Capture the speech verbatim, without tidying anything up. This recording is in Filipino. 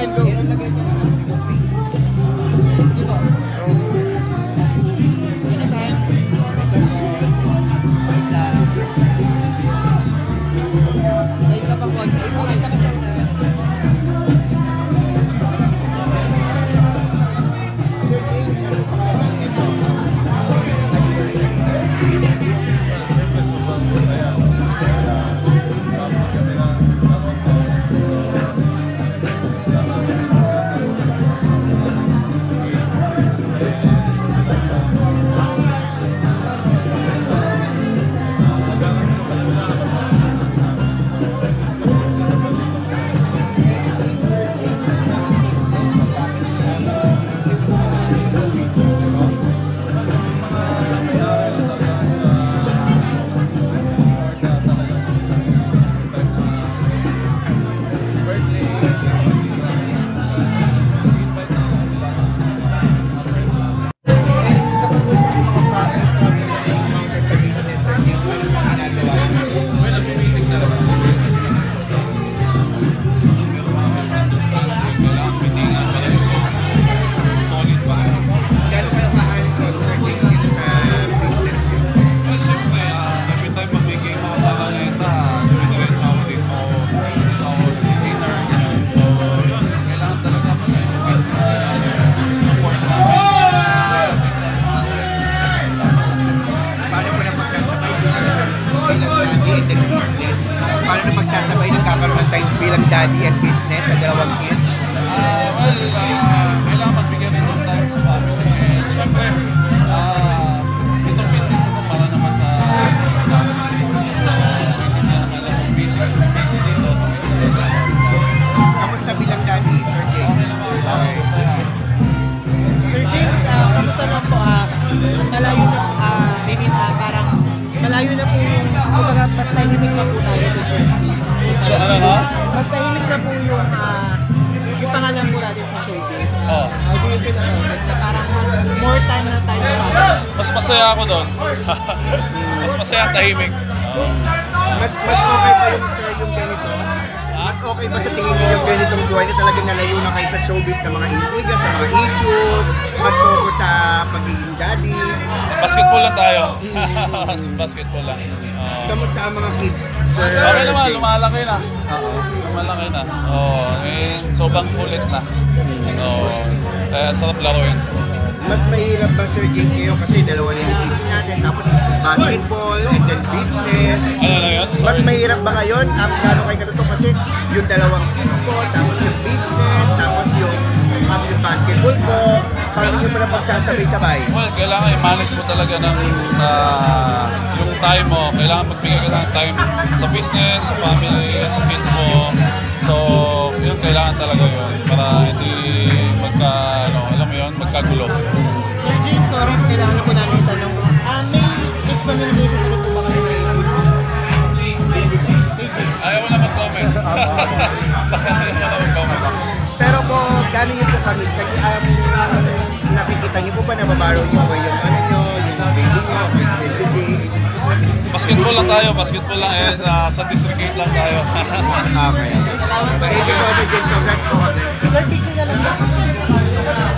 time go. Paano na pagsasabay nagkakaroon ng time bilang daddy and business sa dalawang kids? Uh, well, uh, kailangan magbigyan rin ng time sa family. And syempre, uh, itong business ito para naman sa family. So, hindi niya alam kung busy, busy dito sa mga. Kamusta bilang daddy, Sir James? Okay naman, okay. Masaya. Sir James, uh, kamusta na po? Uh, malayo na, uh, I mean, uh, parang malayo na po yung, kumbaga, mas tahimik na po tayo sa showbiz. So, ano na? Mas tahimik na po yung, uh, yung pangalan po natin sa showbiz. Oo. How do you feel about it? So, parang mas more time na tayo para. Mas masaya ako doon. Mas masaya ang tahimik. Oo. Mas, mas okay pa yung, sir, yung ganito? Mas okay ba sa tingin niyo yung ganitong buhay na talagang nalayo na kayo sa showbiz ng mga intriga, sa mga issues, mag-focus sa pagiging daddy? Basketball lang tayo. Basketball lang. Oo. Kamusta ang mga kids, sir? Okay naman, James? lumalaki na. Oo. Lumalaki na. Oo, eh, sobrang kulit na. Oo, kaya sarap laruin. Mas mahirap ba, Sir James, kayo kasi dalawa na yung kids natin, tapos basketball and then business. Ano na yun? Mas mahirap ba ngayon? Um, gano'n kayo ganito kasi yung dalawang kids po, tapos yung business, tapos yung, um, yung basketball po, paano nyo pala pagsasabay-sabay? Well, kailangan i-manage mo talaga ng uh, yung time mo. Kailangan magbigay ka ng time sa business, sa family, sa kids mo. So, yun, kailangan talaga yun para hindi magka, ano, alam mo yun, magkagulo. Sir James, sorry, kailangan na po namin itanong. Ah, may big communication na po ba kayo na yun? Ayaw mo na mag-comment. Ayaw mo na mag-comment. Pero po, gano'n nyo po kami, um, nakikita nyo po ba nababaro nyo ba yung ano nyo, yung baby nyo, yung baby. Basketball lang tayo, basketball lang and uh, sa district eight lang tayo. Okay. Thank you po, Sir James. Congrats po. Sir, picture na lang.